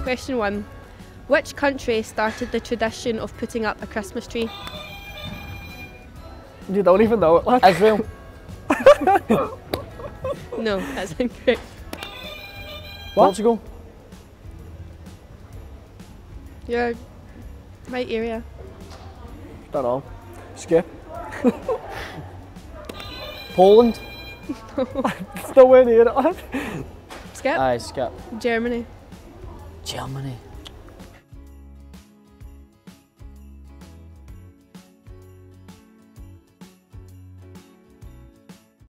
Question 1. Which country started the tradition of putting up a Christmas tree? You don't even know it, lad. Israel. No, that's incorrect. Portugal. You're right area. Don't know. Skip. Poland. It's nowhere near it, lad. Skip. Aye, skip. Germany. Germany.